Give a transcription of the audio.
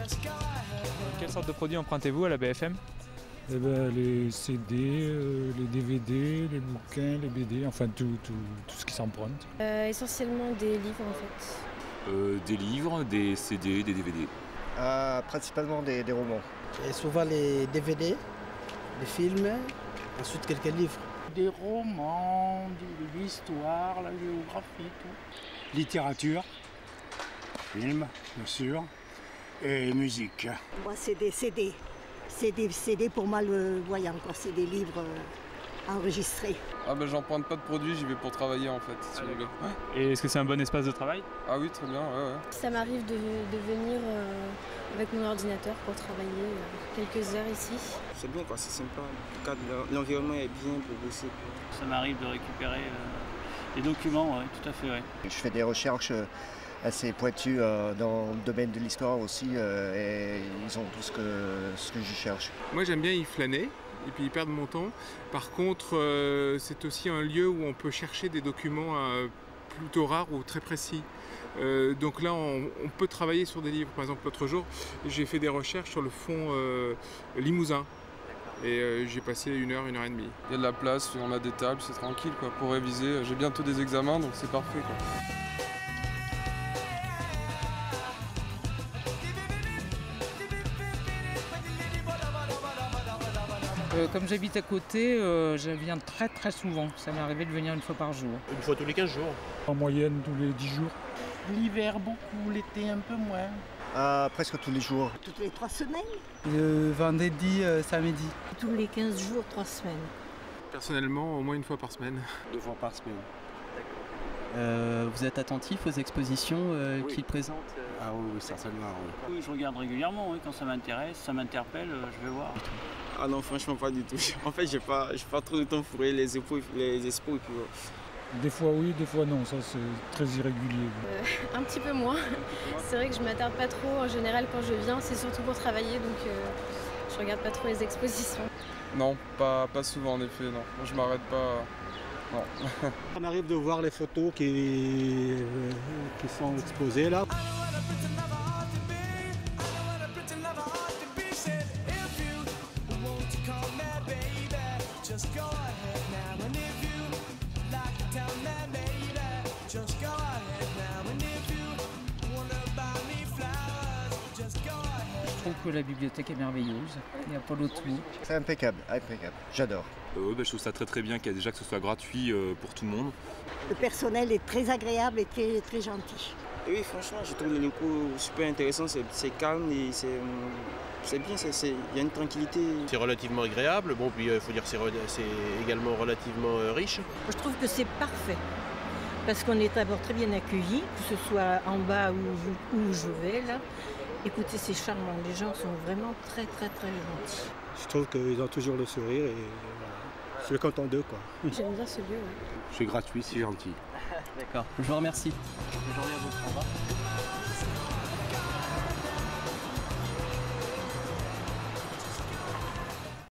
Quelle sorte de produits empruntez-vous à la BFM? Eh ben, les CD, les DVD, les bouquins, les BD, enfin tout ce qui s'emprunte. Essentiellement des livres en fait. Des livres, des CD, des DVD. Principalement des romans. Et souvent les DVD, les films, ensuite quelques livres. Des romans, de l'histoire, la géographie, tout. Littérature, film, bien sûr, et musique. Moi, c'est des CD. C'est des CD pour malvoyants, quoi. C'est des livres enregistrés. Ah ben j'emprunte pas de produits, j'y vais pour travailler en fait, si vous voulez. Ouais. Et est-ce que c'est un bon espace de travail? Ah oui, très bien, ouais. Ça m'arrive de venir avec mon ordinateur pour travailler quelques heures ici. C'est bien quoi, c'est sympa. En tout cas, l'environnement est bien pour bosser. Ça m'arrive de récupérer des documents, ouais, tout à fait. Ouais. Je fais des recherches assez pointues dans le domaine de l'histoire aussi et ils ont tout ce que je cherche. Moi j'aime bien y flâner et puis y perdre mon temps. Par contre, c'est aussi un lieu où on peut chercher des documents plutôt rares ou très précis. Donc là, on peut travailler sur des livres. Par exemple, l'autre jour, j'ai fait des recherches sur le fond Limousin. Et j'ai passé 1 heure, 1 heure et demie. Il y a de la place, on a des tables, c'est tranquille quoi, pour réviser. J'ai bientôt des examens, donc c'est parfait quoi. Comme j'habite à côté, je viens très souvent. Ça m'est arrivé de venir 1 fois par jour. 1 fois tous les 15 jours. En moyenne tous les 10 jours. L'hiver beaucoup, l'été un peu moins. Presque tous les jours. Toutes les 3 semaines. Le vendredi, samedi. Tous les 15 jours, 3 semaines. Personnellement, au moins 1 fois par semaine. 2 fois par semaine. Vous êtes attentif aux expositions oui. qu'ils présentent Ah oui, certainement. Oui, je regarde régulièrement, oui, quand ça m'intéresse, ça m'interpelle, je vais voir. Ah non, franchement pas du tout. En fait, j'ai pas trop de temps pour les expos et puis. Des fois oui, des fois non, ça c'est très irrégulier. Un petit peu moins. C'est vrai que je m'attarde pas trop en général quand je viens, c'est surtout pour travailler donc je regarde pas trop les expositions. Non, pas souvent en effet, non. Moi, je m'arrête pas. Non. On arrive de voir les photos qui sont exposées là. Je trouve que la bibliothèque est merveilleuse. Il n'y a pas d'autre mot. C'est impeccable, impeccable. J'adore. Je trouve ça très bien qu'il y a déjà que ce soit gratuit pour tout le monde. Le personnel est très agréable et très gentil. Et oui, franchement, je trouve les locaux super intéressants. C'est calme et c'est bien, il y a une tranquillité. C'est relativement agréable. Bon, puis il faut dire que c'est également relativement riche. Je trouve que c'est parfait. Parce qu'on est d'abord très bien accueillis, que ce soit en bas où je vais là. Écoutez, c'est charmant, les gens sont vraiment très gentils. Je trouve qu'ils ont toujours le sourire et je suis content d'eux quoi. J'aime bien ce lieu. Ouais. C'est gratuit, c'est gentil. D'accord, je vous remercie. Bonne journée à vous, au revoir.